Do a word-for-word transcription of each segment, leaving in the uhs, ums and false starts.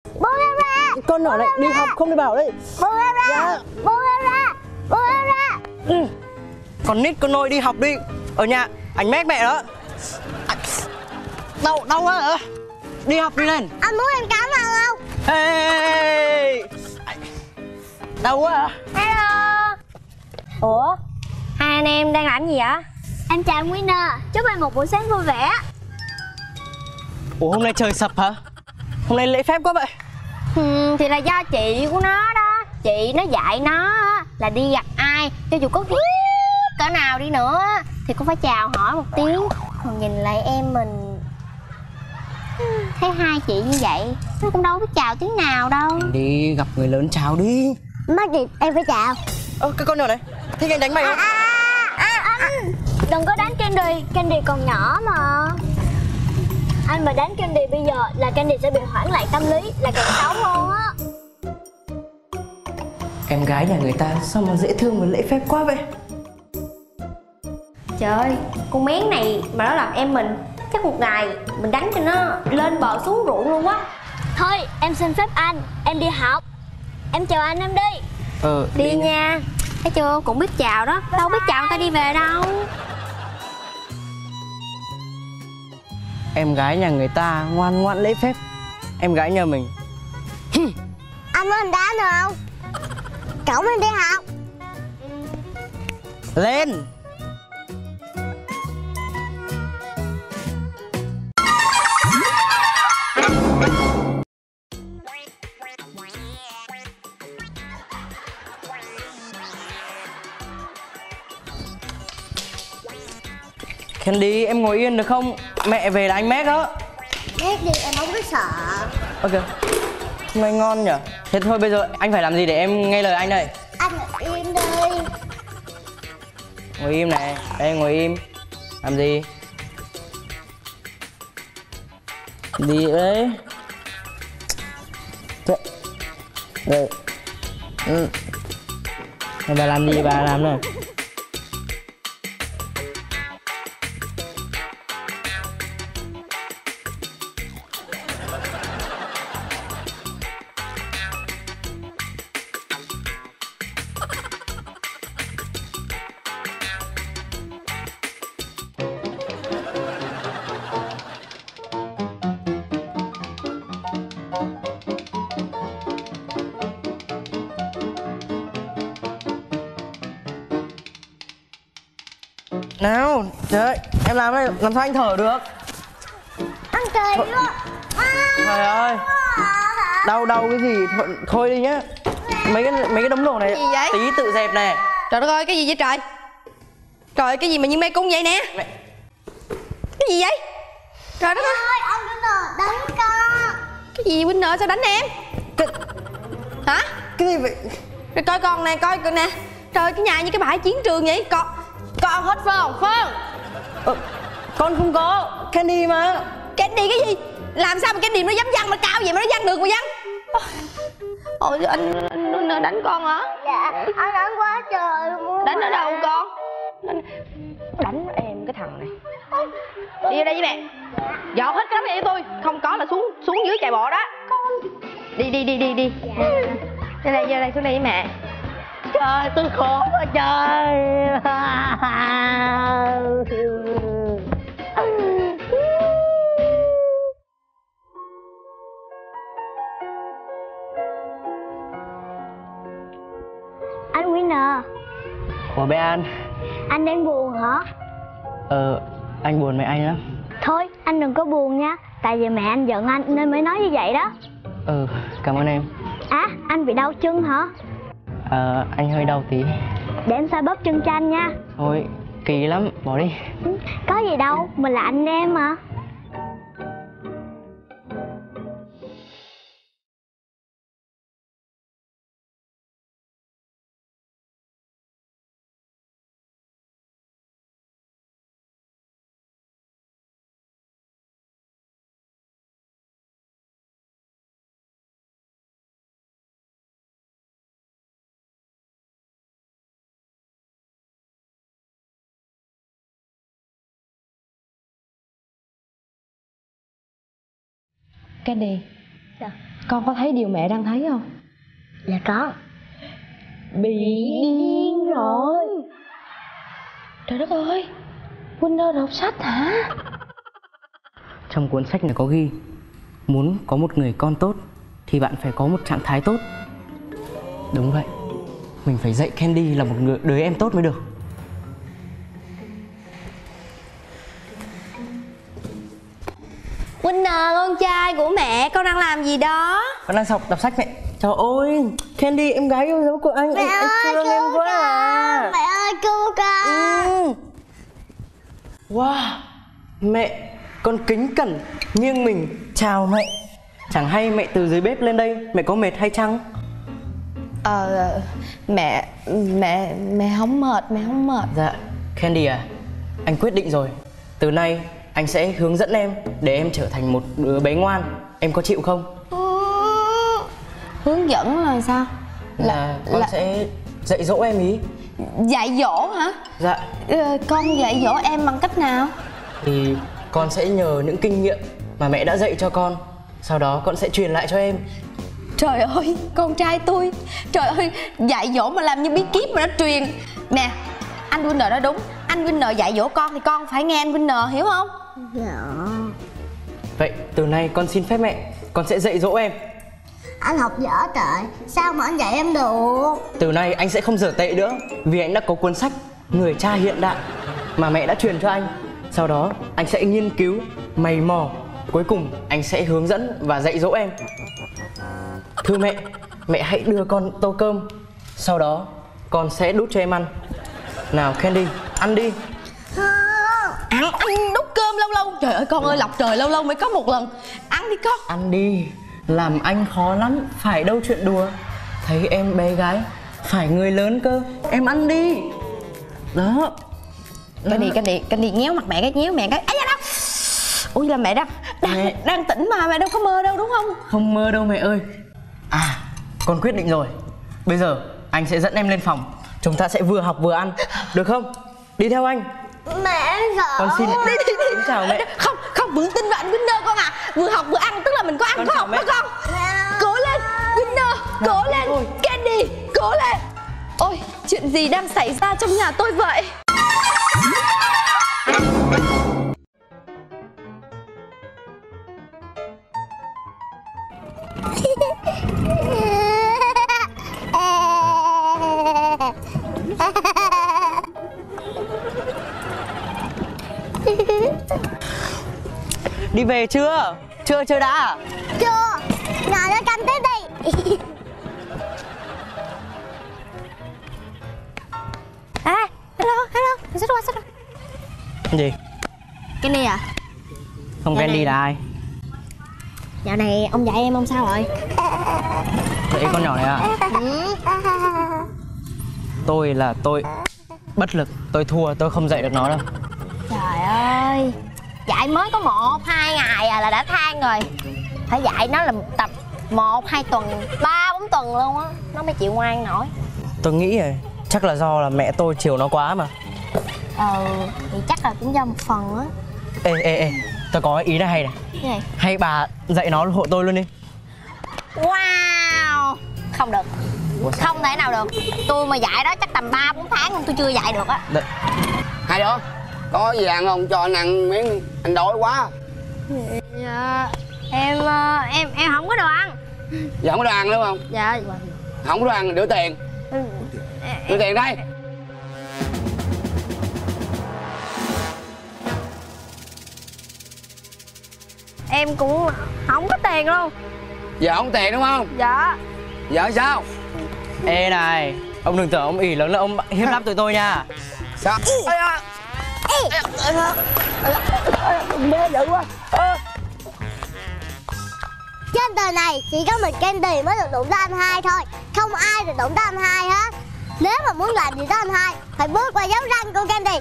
Buông em ra. Con nhỏ này đi học không đi bảo đấy. Buông em ra. Dạ. Buông em ra. Buông em ra. Ừ. Con nít con nôi đi học đi. Ở nhà anh mét mẹ đó. Đau đau quá hả? Đi học đi lên. Anh muốn em cám vào không? Hey. Đau quá hả? Hello. Ủa, hai anh em đang làm gì vậy? Em chào anh Winner, chúc anh một buổi sáng vui vẻ. Ủa hôm nay trời sập hả? Hôm nay lễ phép quá vậy. Ừ, thì là do chị của nó đó. Chị nó dạy nó là đi gặp ai, cho dù có ghét cỡ nào đi nữa thì cũng phải chào hỏi một tiếng. Còn nhìn lại em mình, thấy hai chị như vậy nó cũng đâu biết chào tiếng nào đâu. Đi gặp người lớn chào đi. Mắc gì em phải chào. Ơ cái con nhỏ này thích anh đánh mày không? À, à, à, anh đừng có đánh Candy, Candy còn nhỏ mà. Anh mà đánh Candy bây giờ là Candy sẽ bị hoảng loạn tâm lý, là càng xấu hơn á. Em gái nhà người ta sao mà dễ thương và lễ phép quá vậy? Trời ơi, con mén này mà nó làm em mình, chắc một ngày mình đánh cho nó lên bờ xuống ruộng luôn quá. Thôi em xin phép anh, em đi học. Em chào anh, em đi. Ờ Đi, đi nha. Thấy chưa, cũng biết chào đó. Đâu biết chào người ta đi về đâu. Em gái nhà người ta ngoan ngoãn lễ phép. Em gái nhà mình. Anh muốn anh đá nữa không? Cổng em đi học. Lên. Candy em ngồi yên được không? Mẹ về là anh mét đó. Mét đi, em không có sợ. Ok. Hôm nay ngon nhở. Thế thôi bây giờ anh phải làm gì để em nghe lời anh đây? Anh ngồi im đi. Ngồi im này. Đây ngồi im. Làm gì? Đi đấy. Đây. Ừ. Bà làm gì bà làm nào. Nào, trời ơi, em làm đây, làm sao anh thở được? Anh cười quá. Trời ơi, đau đau cái gì, thôi, thôi đi nhá. Mấy cái mấy cái đống đồ này gì vậy? tí tự dẹp này. Trời đất ơi, cái gì vậy trời? Trời, cái gì mà như mê cung vậy nè? Mẹ. Cái gì vậy? Trời đất ơi, Ôi, ông Winner đánh con. cái gì Winner sao đánh em? Cái, Hả? cái gì vậy? Rồi coi con nè, coi con nè. Trời, cái nhà như cái bãi chiến trường vậy. Con, con hết phải không? Phải không? Ờ, con không có, Candy mà. Candy cái gì? Làm sao mà Candy nó dám văng mà cao vậy mà nó văng được mà văng? Ôi anh, anh, anh đánh con hả? Dạ, anh đánh quá trời luôn. Đánh ở đâu con? Đánh, đánh em cái thằng này. Đi ra đây với mẹ. Dọn hết cái đống này cho tôi. Không có là xuống xuống dưới chạy bộ đó. Đi đi đi đi đi. Ra đây, ra đây, xuống đây với mẹ. Trời, tôi khổ quá trời. Anh Winner, Ủa bé An. anh đang buồn hả? Ờ, anh buồn với anh á. Thôi, anh đừng có buồn nha. Tại vì mẹ anh giận anh nên mới nói như vậy đó. Ừ, cảm ơn em. À, anh bị đau chân hả? Ờ, anh hơi đau tí. Để em xoa bóp chân cho anh nha. Thôi, kỳ lắm, bỏ đi. Có gì đâu, mình là anh em mà. Candy. Dạ. Con có thấy điều mẹ đang thấy không? Dạ có. Bị điên rồi. Trời đất ơi, Winner đọc sách hả? Trong cuốn sách này có ghi, muốn có một người con tốt thì bạn phải có một trạng thái tốt. Đúng vậy, mình phải dạy Candy là một người đứa em tốt mới được. Winner, con trai của mẹ, con đang làm gì đó? Con đang học đọc sách mẹ. Trời ơi, Candy em gái yêu dấu của anh. Mẹ anh, anh ơi, thương em quá à. Mẹ ơi cứu con. Ừ. Wow, mẹ, con kính cẩn nghiêng mình chào mẹ. Chẳng hay mẹ từ dưới bếp lên đây, mẹ có mệt hay chăng? Ờ, mẹ, mẹ, mẹ không mệt, mẹ không mệt. Dạ, Candy à, anh quyết định rồi. Từ nay anh sẽ hướng dẫn em để em trở thành một đứa bé ngoan. Em có chịu không? Hướng dẫn là sao? Là, Là, con là... sẽ dạy dỗ em ý. Dạy dỗ hả? Dạ. Ờ, con dạy dỗ em bằng cách nào? Thì con sẽ nhờ những kinh nghiệm mà mẹ đã dạy cho con, sau đó con sẽ truyền lại cho em. Trời ơi, con trai tôi. Trời ơi, dạy dỗ mà làm như bí kíp mà nó truyền. Nè, anh Winner nói đúng. Anh Winner dạy dỗ con thì con phải nghe anh Winner, hiểu không? Dạ. Vậy từ nay con xin phép mẹ, con sẽ dạy dỗ em. Anh học dở trời, sao mà anh dạy em được? Từ nay anh sẽ không dở tệ nữa, vì anh đã có cuốn sách Người cha hiện đại mà mẹ đã truyền cho anh. Sau đó anh sẽ nghiên cứu, mày mò, cuối cùng anh sẽ hướng dẫn và dạy dỗ em. Thưa mẹ, mẹ hãy đưa con tô cơm, sau đó con sẽ đút cho em ăn. Nào Candy, ăn đi. Ăn, ăn đút cơm lâu lâu. Trời ơi con ơi, lọc trời lâu lâu mới có một lần. Ăn đi con. Ăn đi, làm anh khó lắm, phải đâu chuyện đùa. Thấy em bé gái, phải người lớn cơ. Em ăn đi. Đó. Candy, Candy, Candy nhéo mặt mẹ cái, nhéo mẹ cái. Ấy da đâu. Ui là mẹ đang đang, Mẹ. đang tỉnh mà, mẹ đâu có mơ đâu đúng không? Không mơ đâu mẹ ơi. À, con quyết định rồi. Bây giờ anh sẽ dẫn em lên phòng. Chúng ta sẽ vừa học vừa ăn, được không? Đi theo anh. Mẹ em sợ. Con xin. Đi đi đi. Xin chào mẹ. Không, không vững tin vào anh Winner con à. Vừa học vừa ăn tức là mình có ăn Con có chào học mẹ. đó con. Cố lên Winner, cố lên thôi. Candy, cố lên. Ôi, chuyện gì đang xảy ra trong nhà tôi vậy? Đi về chưa? Chưa chưa đã. Chưa, ngồi lên canh tiếp đi. À, hello, hello, sắp qua, sắp qua. Gì? Candy à? Không Dạ Candy này. là ai? Dạo này ông dạy em ông sao rồi? Vậy con nhỏ này à? Ừ. Tôi là tôi bất lực, tôi thua, tôi không dạy được nó đâu. Trời ơi, dạy mới có một, hai ngày à là đã than rồi. Phải dạy nó là một tập một, hai tuần, ba, bốn tuần luôn á, nó mới chịu ngoan nổi. Tôi nghĩ rồi, chắc là do là mẹ tôi chiều nó quá mà. Ờ, thì chắc là cũng do một phần á. Ê ê ê, tôi có ý này hay này. Cái này. Hay bà dạy nó hộ tôi luôn đi. Wow, không được. Ủa sao? Không thể nào được. Tôi mà dạy đó chắc tầm ba, bốn tháng luôn tôi chưa dạy được á. Đợi. Hai đứa có gì ăn không, cho anh ăn miếng, anh đói quá. Dạ, em em em không có đồ ăn. Giờ không có đồ ăn đúng không? Dạ. Không có đồ ăn, đưa tiền. Đưa tiền đây. Em cũng không có tiền luôn. Giờ không có tiền đúng không? Dạ. Giờ sao? Ê này, ông đừng tưởng ông ỉ lớn là ông hiếp đáp tụi tôi nha. Sao? Ê à. Mê dữ quá. Trên đời này chỉ có mình Candy mới được đụng tới anh hai thôi, không ai được đụng tới anh hai hết. Nếu mà muốn làm gì tới anh hai phải bước qua dấu răng của Candy.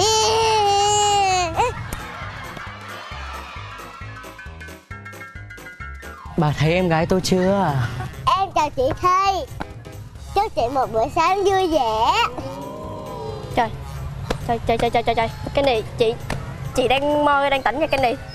Bà thấy em gái tôi chưa? Em chào chị Thi, chúc chị một bữa sáng vui vẻ. Trời, trời, trời, trời, trời, trời, Candy, chị, chị đang mơ, đang tỉnh nha Candy.